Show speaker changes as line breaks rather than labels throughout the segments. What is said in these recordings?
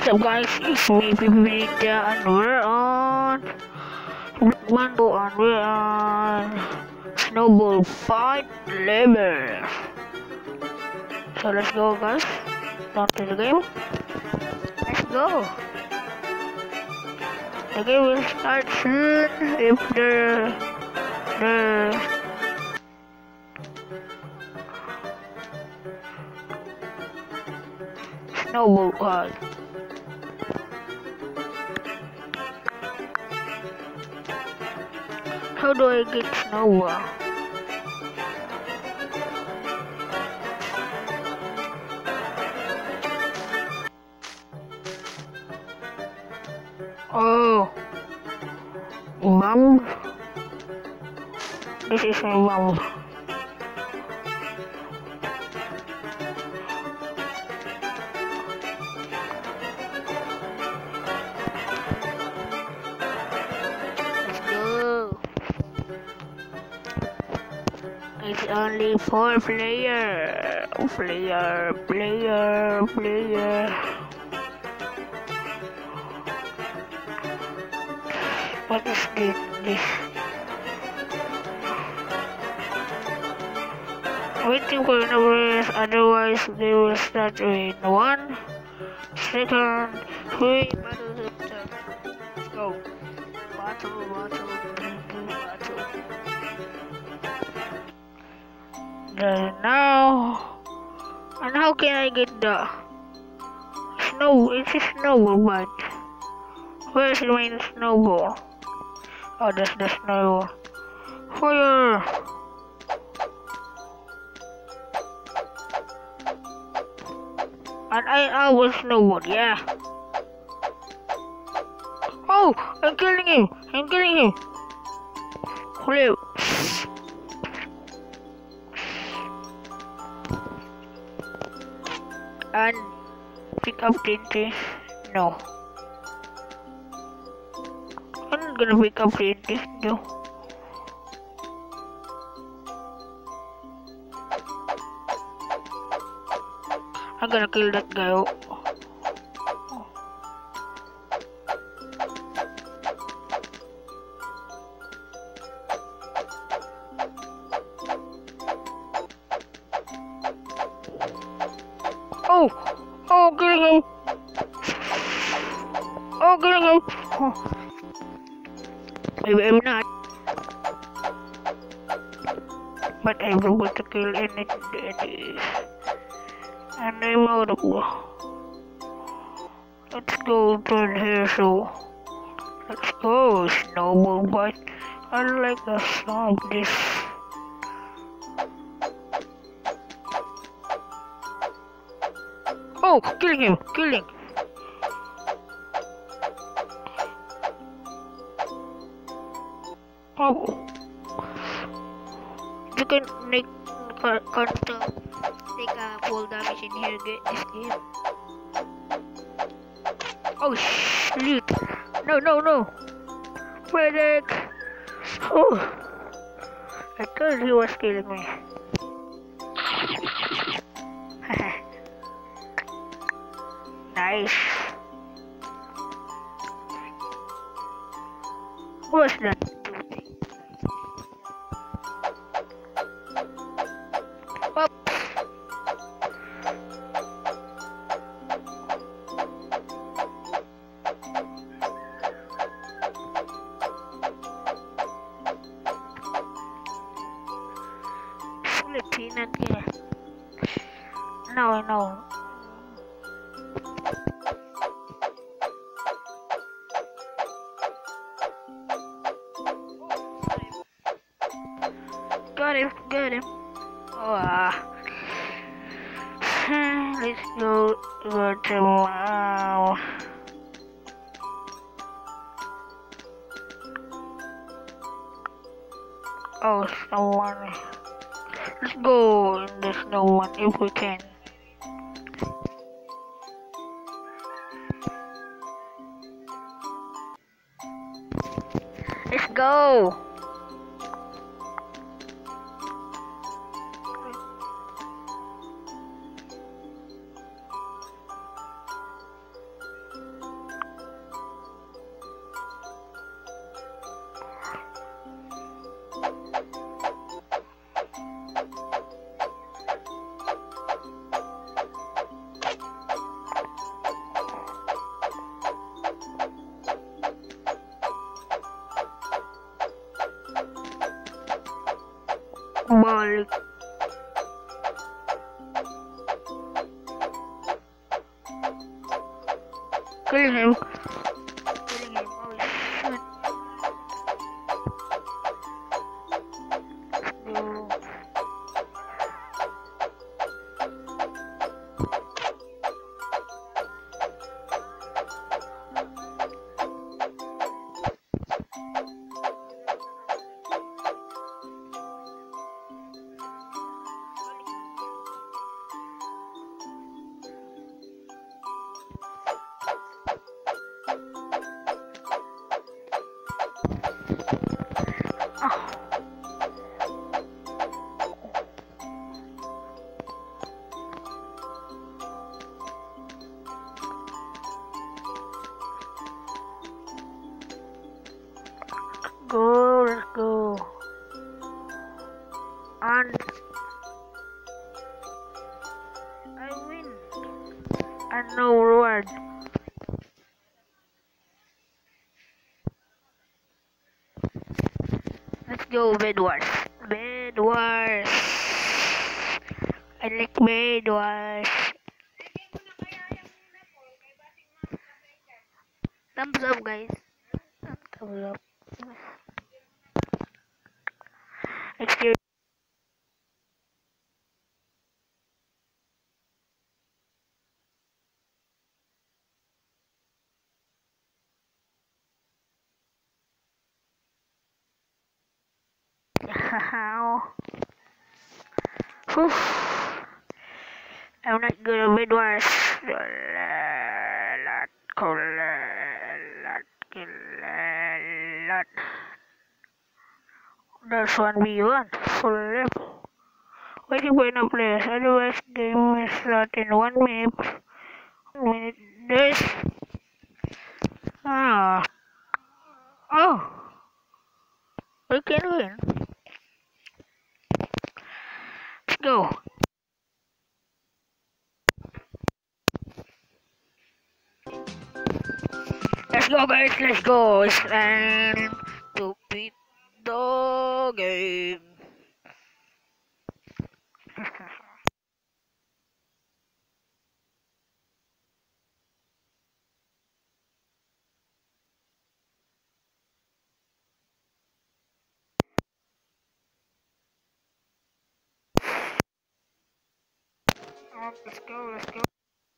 What's up guys, it's me PP Ninja and we're on Mando and we're on Snowball Fight level. So let's go guys, start the game. Let's go. The game will start soon if the Snowball Fight. How do I get Snowball? Oh, bomb. This is a bomb. Let's go. It's only 4 player. Player. What is this? Waiting for numbers, otherwise they will start with 1 second. 3 battle time. Let's go. Battle. There now. And how can I get the snow? It's a snowball, but where's my snowball? Oh, that's the snowball. Fire! And I will snowball, yeah. Oh, I'm killing him. Flip. And pick up TNT. No. I'm not gonna pick up TNT. No. I'm gonna kill that guy. Oh, killing him. Oh. Maybe I'm not. But I'm able to kill anything. And I'm out of go. Let's go turn here, so let's go, snowball, but I like the sound of this. Oh, killing him. Oh, you can make take a full damage in here, get this game. Oh shoot! No! Medic! Oh, I thought he was killing me. Nice. What's that? Peanut here. Now I know. Got him. Oh, let's go to wow. Oh, someone. Let's go in the snow one if we can. Let's go. killing him. Killing him. Oh shit. No. Go, let's go. And I win. And no reward. Let's go, Bed Wars. Bed Wars. I like Bed Wars. Thumbs up, guys. Thumbs up. Excuse. Whew. I'm not good at Bed Wars. That's 1v1 full left. Waiting for enough players, otherwise game is not in 1 minute. 1 minute. This. Ah. Oh. We can win. Let's go. Let's go, guys. Let's go. It's time to beat the game. Let's go. Let's go.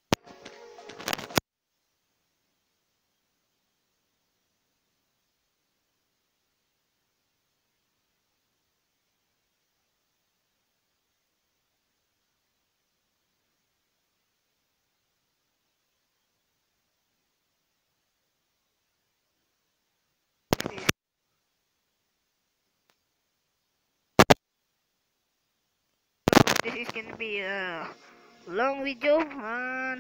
This is gonna be a long video and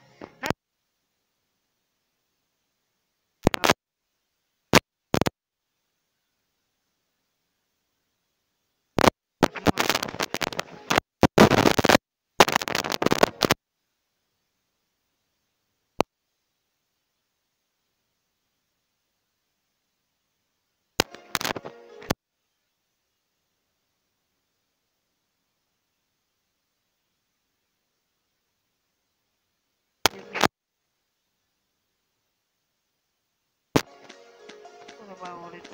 what about it?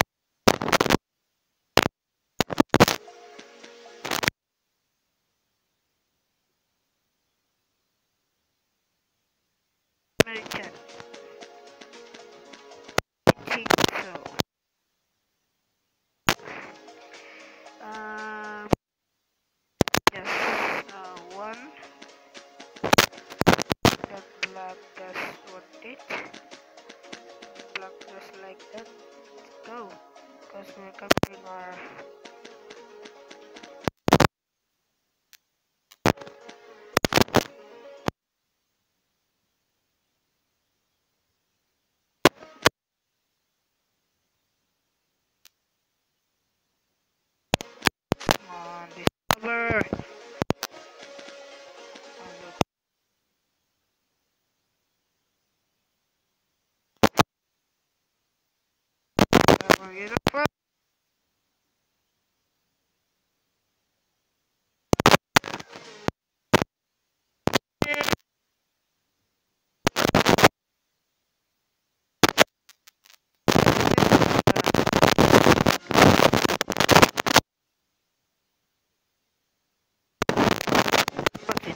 American. I think so. Um, yes. One. That black just what it. Black just like that. Let's go. Because we're capturing our. Come on, this cover. Cover it up.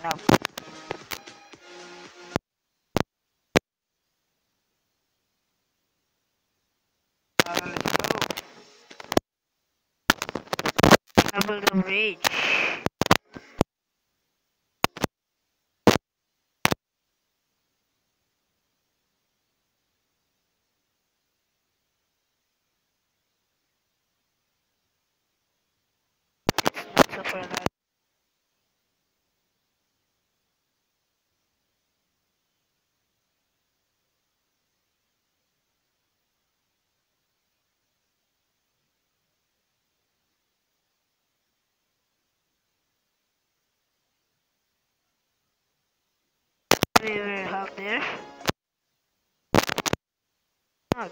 up. Let's go. Double the bridge. It's not super light. We will have there. Oh,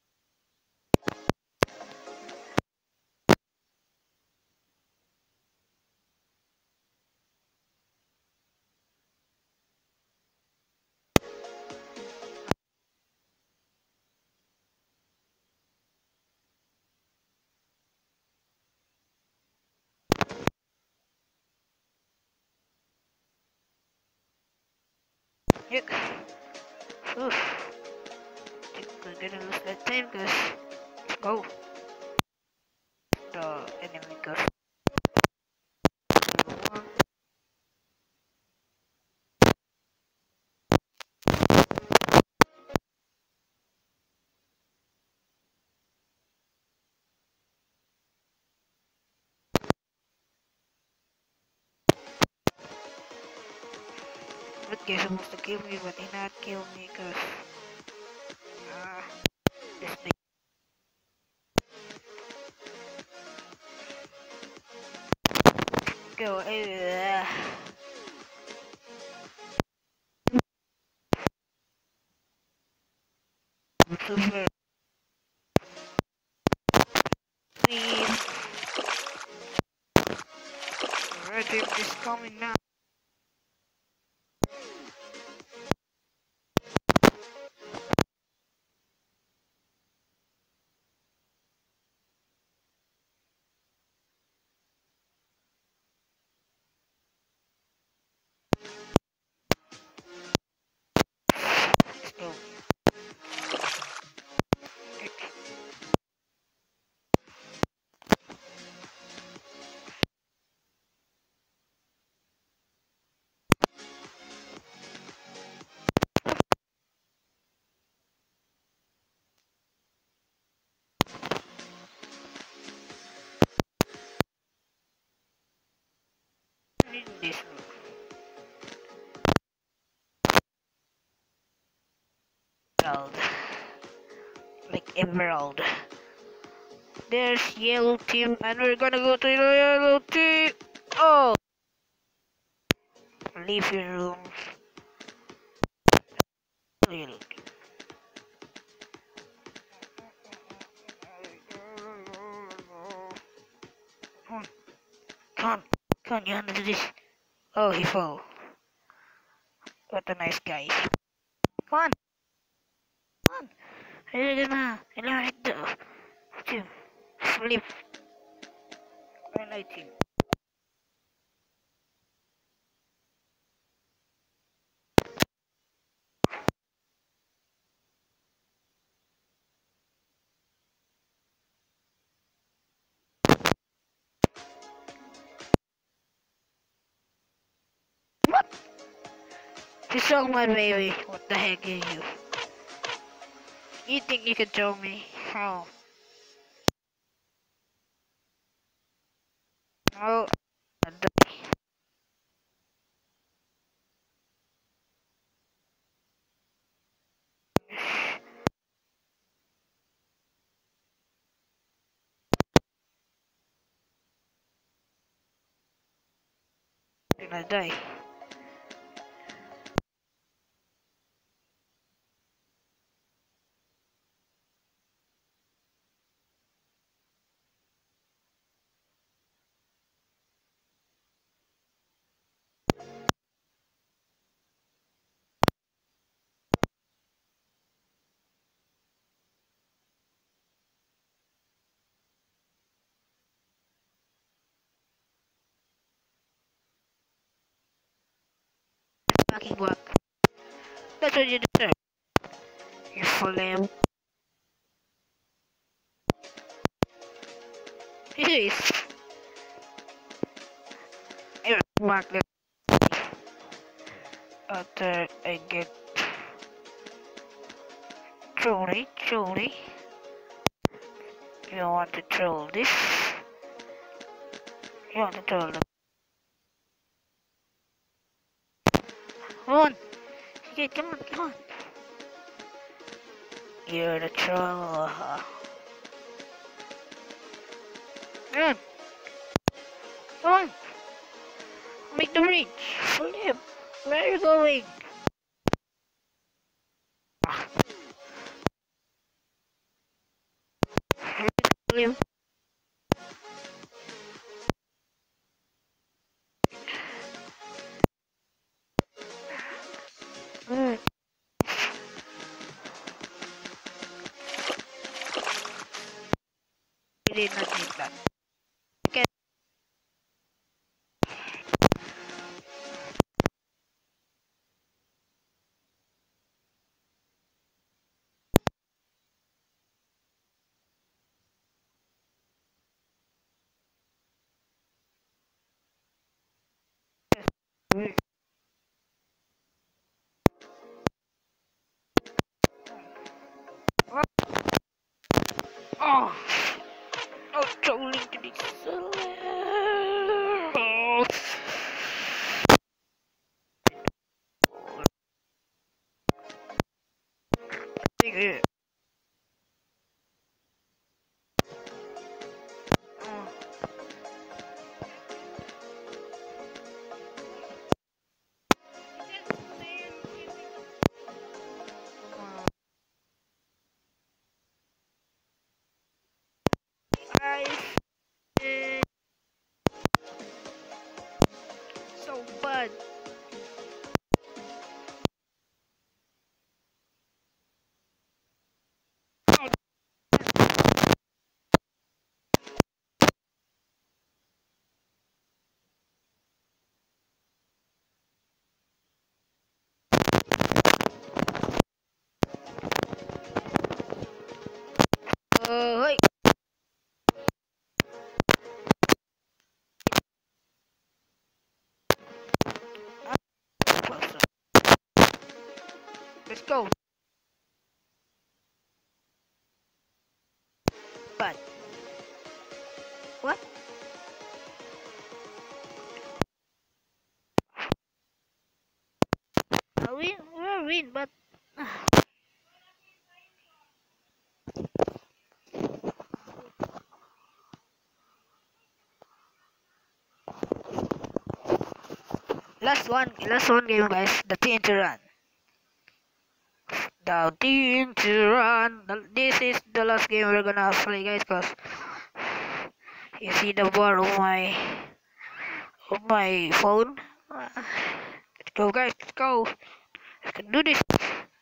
yuck. Oof. Think we're gonna lose that time, guys. Let's go. The enemy goes. But you're supposed to kill me, but he not kill me, cause this thing. Go. Super. Team. Red team is coming now. Let's go. In this room. Emerald. Like emerald. There's yellow team, and we're gonna go to the yellow team. Oh, leave your room. Really. Come on, come on, you handle this. Oh, he fell. What a nice guy. Come on, come on. You're gonna eliminate the team. Flip. Eliminate team. What? You saw my baby. What the heck are you? You think you can throw me? How? No. I die. I die. fucking work. That's what you deserve. You flame. Anyways, I mark that after I get truly. You want to troll this? You want to troll the. Come on! Okay, come on! You're the troll. Come on! Make the reach! Flip! Where are you going? Flip! I did not need that. Okay. Oh! Oh, trolling to this. Oh. Okay. I did so bad. Hey. Let's go. But what? We're win, but last one game, guys. The TNT run. The TNT run. This is the last game we're gonna play, guys. Cause you see the bar of my phone. Let's go, guys. Let's go. I can do this.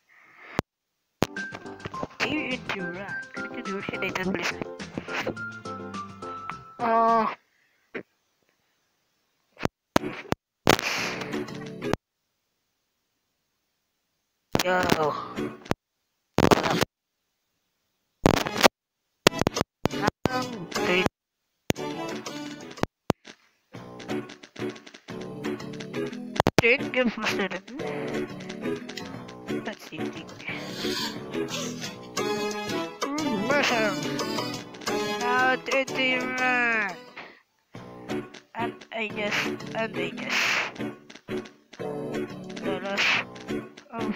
TNT run. Can you do shit? Please. Yo. Take game faster. That's the thing. Pressure. Now TNT run. And I guess. The last. Oh.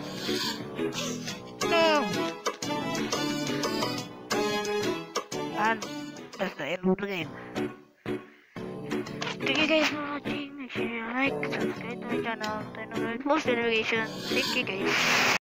No. And that's the end of the game. Thank you guys for watching. Make sure you like, subscribe to my channel, turn on post notifications. Thank you guys.